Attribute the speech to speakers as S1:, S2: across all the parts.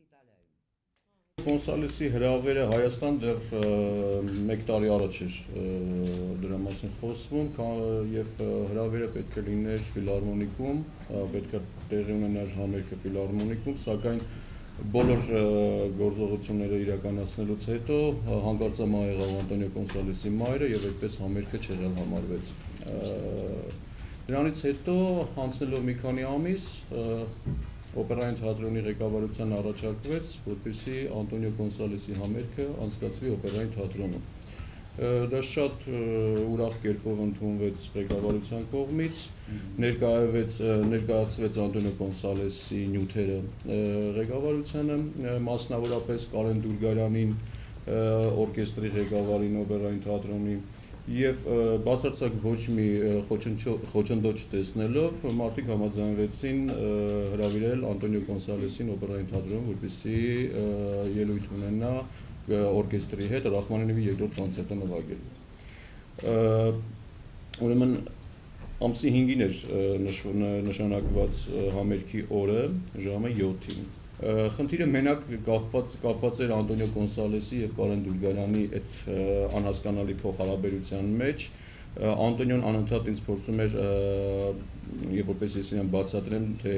S1: Իտալիայում։
S2: Կոնսալեսի հրավերը Հայաստան դեռ 1 տարի առաջ էր դրա մասին խոսվում, եւ հրավերը պետք է լիներ ֆիլհարմոնիկում, պետք է տեղի ունենար համերգը ֆիլհարմոնիկում, սակայն բոլոր գործողությունները իրականացնելուց հետո հանկարծամահ եղավ Անտոնիո Կոնսալեսի մայրը եւ այդպես համերգը չեղել համարվեց։ Դրանից հետո անցնելով մի քանի ամիս Օպերային թատրոնի ղեկավարության առաջարկվեց, որպեսզի Անտոնիո Կոնսալեսի համերգը անցկացվի Օպերային թատրոնում։ Դա շատ ուրախ կերպով ընդունվեց ղեկավարության կողմից, ներկայացվեց Անտոնիո Կոնսալեսի նյութերը ղեկավարությանը, մասնավորապես Կարեն Դուրգարյանին, օրկեստրի ղեկավարին Օպերային թատրոնի, եւ բացարձակ ոչ մի խոչընդոտ տեսնելով մարդիկ համաձայնվեցին հրավիրել Անտոնիո Կոնսալեսին Օպերային թատրոնում, որպեսզի ելույթ ունենա օրկեստրի հետ Ռախմանինովի երկրորդ կոնցերտը նվագելու։ Ուրեմն ամսի 5-ին էր նշանակված համերգի օրը ժամը 7-ին։ Խնդիրը մենակ կապված էր Անտոնիո Կոնսալեսի եւ Կարեն Դուրգարյանի այդ անհասկանալի փոխհարաբերության մեջ։ Անտոնիոն անընդհատ ինձ փորձում էր եւ որպես ես իրեն բացատրեմ, թե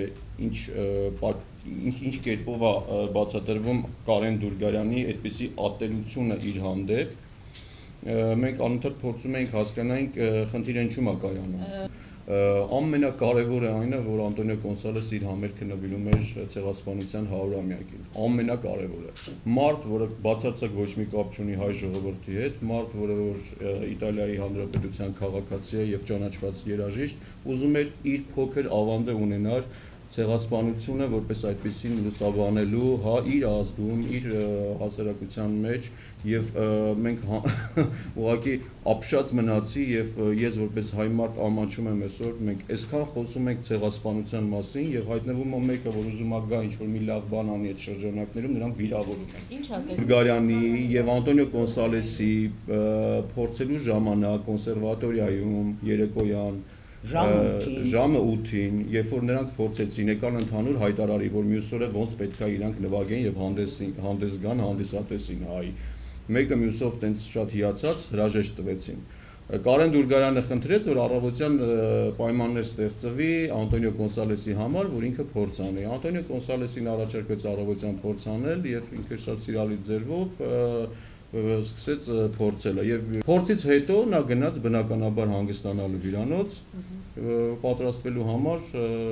S2: ինչ կերպով է բացատրվում Կարեն Դուրգարյանի այդպիսի ատելությունը իր հանդեպ։ Մենք անընդհատ փորձում էինք հասկանանք խնդիրը ինչու՞մ է կայանում։ Ամենակարևորը այն է, որ Անտոնիո Կոնսալեսը իր համերգը նվիրում էր ցեղասպանության 100-ամյակին։ Ամենակարևորը։ Մարդ, որը բացարձակ ոչ մի կապ չունի հայ ժողովրդի հետ, մարդ, որը Իտալիայի Հանրապետության քաղաքացի է եւ ճանաչված երաժիշտ, ուզում էր իր փոքր ավանդը ունենալ ցեղասպանությունը որպես այդպեսին լուսաբանելու, հա, իր ազգում, իր հասարակության մեջ եւ մենք ուղղակի ապշած մնացի եւ ես որպես հայ մարդ ամաչում եմ այսօր մենք այսքան խոսում ենք ցեղասպանության մասին եւ հայտնվում է մեկը, որ ուզում է գա ինչ-որ մի լավ բան անի այդ շրջանակներում, նրանք վիրավորում են։
S1: Ինչ ասել։
S2: Բուլգարյանի եւ Անտոնիո Կոնսալեսի փորձելու ժամանակ կոնսերվատորիայում երեկոյան ժամը 8-ին, երբ որ նրանք փորձեցին, եկան ընդհանուր հայտարարի, որ մյուս օրը ոնց պետք է իրանք նվագեն եւ հանդես գան, հանդիսատեսին հայ։ Մեկը մյուսով տենց շատ հիացած հրաժեշտ տվեցին։ Կարեն Դուրգարյանը խնդրեց, որ առավոտյան պայմաններ ստեղծվի Անտոնիո Կոնսալեսի համար, որ ինքը փորձ անի։ Անտոնիո Կոնսալեսին առաջարկվեց առավոտյան փորձ անել եւ ինքը շատ սիրալի ձևով սկսեց փորձելը եւ փորձից հետո նա գնաց բնականաբար հանգստանալու հյուրանոց պատրաստվելու համար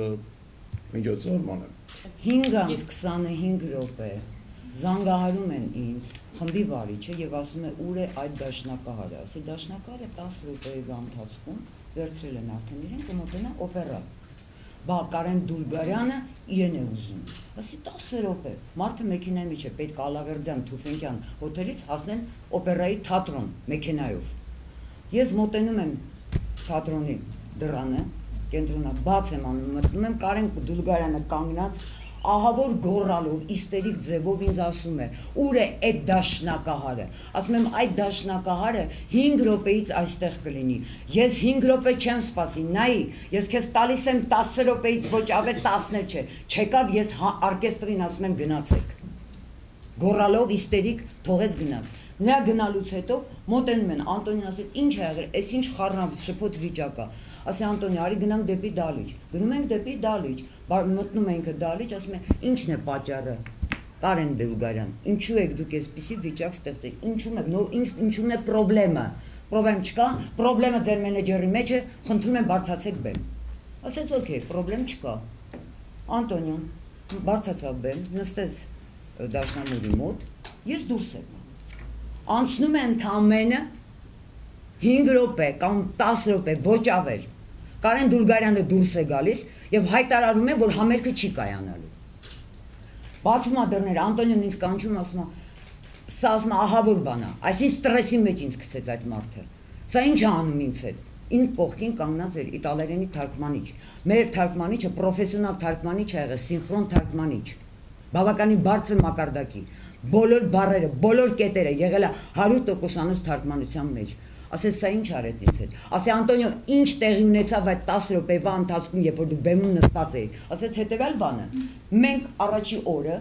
S2: միջոցառմանը
S3: 5:25 րոպե զանգահարում են ինձ խմբի վարիչը եւ ասում է ուր է այդ դաշնակահարը, ասի դաշնակահարը 10 րոպեի ընթացքում վերցրել են արդեն իրեն կմոտենա օպերա։ Բա Կարեն Դուրգարյանը իրեն է ուզում։ Ասի 10 րոպե։ Մարդը մեքենայի մեջ է, պետք է Ալավերդյան, Թուֆենկյան հոթելից հասնեն օպերայի թատրոն մեքենայով։ Ես մոտենում եմ թատրոնի դռանը, կենտրոնա բաց եմ անում, մտնում եմ Կարեն Դուրգարյանը կանգնած ահավոր գոռալով, իստերիկ ձևով ինձ ասում է. «Ուր է այդ դաշնակահարը»։ Ասում եմ այդ դաշնակահարը 5 րոպեից այստեղ կլինի։ Ես 5 րոպե չեմ սպասի, նայի, ես քեզ տալիս եմ 10 րոպեից ոչ ավել 10-ներ չէ։ Չեկավ ես օրկեստրին ասում եմ գնացեք։ Գոռալով իստերիկ թողեց գնաց։ Նրա գնալուց հետո մոտենում են, Անտոնին ասեց ինչ է եղել, այս ինչ խառնավ շփոթ վիճակ է։ Ասի Անտոնի, արի գնանք դեպի Դալիճ։ Գնում ենք դեպի Դալիճ, մտնում ենք Դալիճ, ասում է ինչն է պատճառը։ Կարեն Դուրգարյան, ինչու եք դուք այսպիսի վիճակ ստեղծել, ինչու՞ն է խնդրեմը։ Խնդրեմ չկա, խնդրեմը ձեր մենեջերի մեջ է, խնդրում եմ բարձացեք բեմ։ Ասեց օքեյ, խնդրեմ չկա։ Անտոնիոն բարձացավ բեմ, նստեց դաշնամուրի մոտ, ես դուրս եմ։ Անցնում է ընդամենը 5 րոպե կամ 10 րոպե, ոչ ավել։ Կարեն Դուրգարյանը դուրս է գալիս եւ հայտարարում է, որ համերգը չի կայանալու։ Բացում է դռները, Անտոնիոն ինձ կանչում ասում է, սա ասում է ահավոր բան է, այսինքն ստրեսի մեջ ինձ գցեց այդ մարդը։ Սա ինչ է անում ինձ հետ։ Ինձ կողքին կանգնած էր իտալերենի թարգմանիչ։ Մեր թարգմանիչը պրոֆեսիոնալ թարգմանիչ է եղել, սինխրոն թարգմանիչ։ Բավականին բարձր մակարդակի։ Բոլոր բառերը, բոլոր կետերը եղել է 100% անուց թարգմանության մեջ։ Ասես սա ինչ արեց ինձ հետ։ Ասե Անտոնիո, ինչ տեղի ունեցավ այդ 10 րոպեվա ընթացքում, երբ որ դու բեմում նստած էիր։ Ասեց հետեւյալ բանը։ Մենք առաջի օրը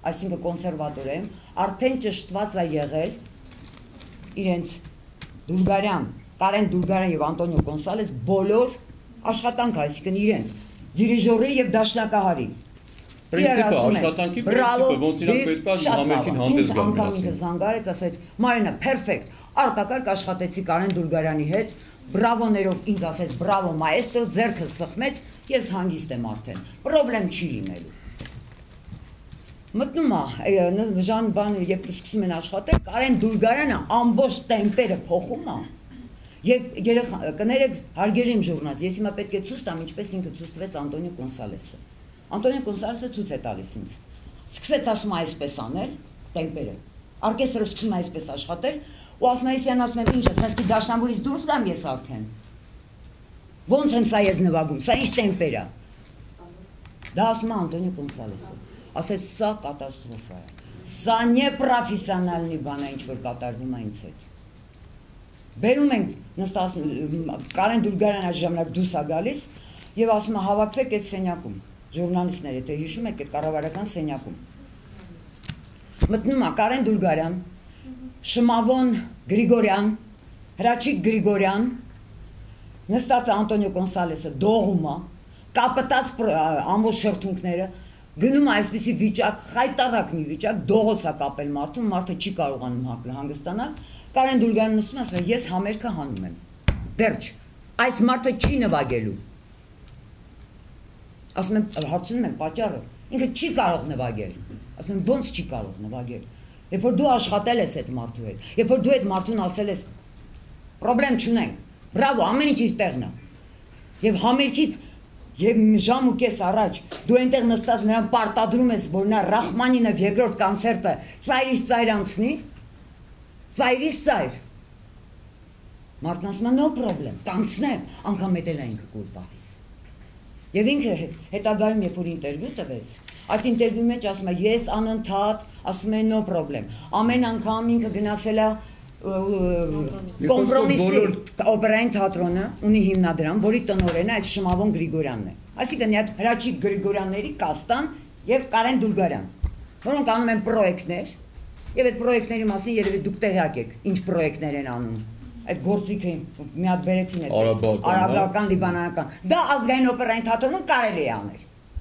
S3: այսինքն կոնսերվատոր եմ, արդեն ճշտված է եղել իրենց Դուլգարյան, Կարեն Դուլգարյան եւ Անտոնիո Կոնսալես բոլոր աշխատանքը, այսինքն իրենց դիրիժորի եւ դաշնակահարի
S2: Պրինցիպը, աշխատանքի պրինցիպը, ոնց իրանք պետք է համերգին հանդես գան
S3: դրասին։ Ինքը զանգարեց, ասեց, Մարինա, perfect, արտակարգ աշխատեցի Կարեն Դուլգարյանի հետ, բրավոներով ինձ ասեց, բրավո մայեստրո, ձեռքը սխմեց, ես հանգիստ եմ արդեն, պրոբլեմ չի լինելու։ Մտնում է, Ժան բան, երբ սկսում են աշխատել, Կարեն Դուլգարյանը ամբողջ տեմպերը փոխում է, եւ կներեք, հարգելի իմ ժուրնալիստ, ես հիմա պետք է ցույց տամ, ինչպես ինքը ցույց տվեց Անտոնիո Կոնսալեսը։ Անտոնիո Կոնսալեսը ցույց է տալիս ինձ։ Սկսեց ասում այսպես անել, տեմպերը։ Արկեստրը սկսում է այսպես աշխատել, ու ասում է, ես ասում եմ, ինչ է, սա դաշնամուրից դուրս գամ ես արդեն։ Ոնց եմ սա ես նվագում, սա ինչ տեմպեր է։ Դա ասում է Անտոնիո Կոնսալեսը։ Ասեց, սա կատաստրոֆա է։ Սա նեպրոֆեսիոնալնի բան է, ինչ որ կատարվում է ինձ հետ։ Բերում ենք նստած Կարեն Դուլգարյանը այդ ժամանակ դուրս է գալիս եւ ասում է հավաքվեք այդ սենյակում ժուրնալիստները թե հիշում եք այդ կառավարական սենյակում մտնում է Կարեն Դուլգարյան Շմավոն Գրիգորյան Հրաչիկ Գրիգորյան նստած է Անտոնիո Կոնսալեսը դողում է կապտած ամբողջ շրթունքները գնում է այսպիսի վիճակ խայտարակ մի վիճակ դողոց է կապել մարդուն մարդը չի կարողանում հանգստանալ Կարեն Դուլգարյանը նստում ասում է, ես համերգը հանում եմ, վերջ, այս մարդը չի նվագելու, ասում եմ, հարցնում եմ պատճառը, ինքը չի կարող նվագել, ասում եմ, ոնց չի կարող նվագել, երբ որ դու աշխատել ես այդ մարդու հետ, երբ որ դու այդ մարդուն ասել ես, պրոբլեմ չունենք, բրավո, ամեն ինչ իր տեղն է, եւ համերգից եւ ժամ ու կես առաջ դու այնտեղ նստած նրան պարտադրում ես, որ նա Ռախմանինով երկրորդ կոնցերտը ծայրից ծայր անցնի Ծայրից ծայր, մարդն ասում է, no problem, կանցնեմ, անգամ էտել է ինքը կուր պահիս։ Եվ ինքը հետագայում երբ որ ինտերվյու տվեց, այդ ինտերվյու մեջ ասում է, ես անընդհատ, ասում է, no problem, ամեն անգամ ինքը գնացել է կոմպրոմիսի օպերային թատրոնը ունի հիմնադրամ, որի տնօրենը այդ Շմավոն Գրիգորյանն է, այսինքն այդ Հրաչիկ Գրիգորյանների Կաստան եւ Կարեն Դուլգարյան, որոնք անում են պրոյեկտներ Եվ այդ պրոյեկտների մասին երևի դուք տեղյակ եք, ինչ պրոյեկտներ են անում, այդ գործիքը մի հատ բերեցին այդպես, արաբական, լիբանանական, դա ազգային օպերային թատրոնում կարելի է անել։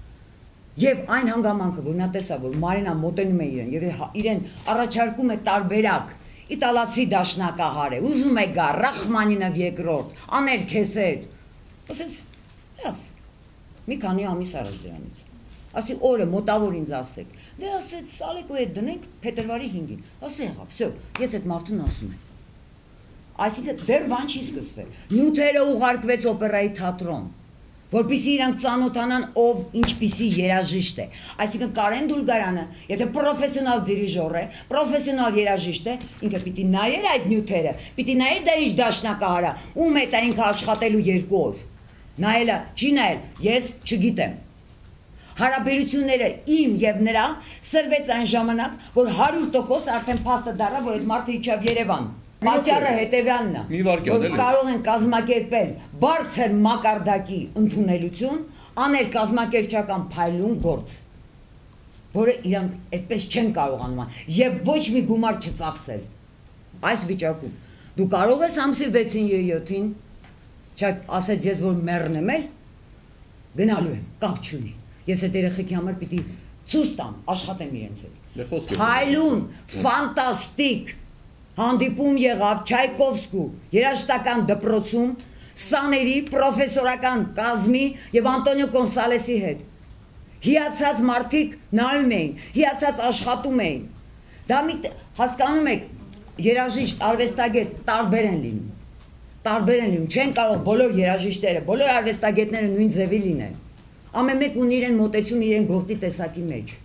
S3: Եվ այն հանգամանքը, որ նա տեսա, որ Մարինա մոտենում է իրեն, եւ իրեն առաջարկում է տարբերակ, իտալացի դաշնակահար է, ուզում է գա, Ռախմանինով երկրորդ, անել քեզ հետ, ասեց, լավ, մի քանի ամիս առաջ դրանից։ Ասի օրը մոտավոր ինձ ասեք, դե ասեց Սալեկոյի հետ դնենք փետրվարի 5-ին, ասի եղավ, всё, ես այդ մարդուն ասում եմ։ Այսինքն դեռ բան չի սկսվել։ Նյութերը ուղարկվեց օպերայի թատրոն, որպեսզի իրանք ծանոթանան ով ինչպիսի երաժիշտ է։ Այսինքն Կարեն Դուլգարյանը, եթե պրոֆեսիոնալ դիրիժոր է, պրոֆեսիոնալ երաժիշտ է, ինքը պիտի նայեր այդ նյութերը, պիտի նայեր դա ինչ դաշնակահար է, ում հետ է ինքը աշխատելու 2 օր։ Նայելա, չի նայել, ես չգիտեմ։ Հարաբերությունները իմ եւ նրա սրվեց այն ժամանակ, որ 100% արդեն փաստը դառա, որ այդ մարդը իջավ Երևան։ Պատճառը հետեւյալն է, որ կարող են կազմակերպել բարձր մակարդակի ընդունելություն, անել կազմակերպչական փայլուն գործ, որը իրանք այդպես չեն կարողանում եւ ոչ մի գումար չծախսել։ Այս վիճակում դու կարող ես ամսի 6-ին 7-ին, ասեց ես որ մեռն եմ, գնալու եմ, կապ չունի։ Ես այդ երեխեքի համար պիտի ցույց տամ, աշխատեմ իրենց հետ։ Փայլուն, ֆանտաստիկ հանդիպում եղավ Չայկովսկու երաժշտական դպրոցում սաների պրոֆեսորական կազմի եւ Անտոնիո Կոնսալեսի հետ։ Հիացած մարդիկ նայում էին, հիացած աշխատում էին։ Դա մի հասկանում եք, երաժիշտ, արվեստագետ տարբեր են լինում։ Տարբեր են լինում, չեն կարող բոլոր երաժիշտները, բոլոր արվեստագետները նույն ձևի լինեն։ Ամեն մեկ ունի իրեն մոտեցում իրեն գործի տեսակի մեջ։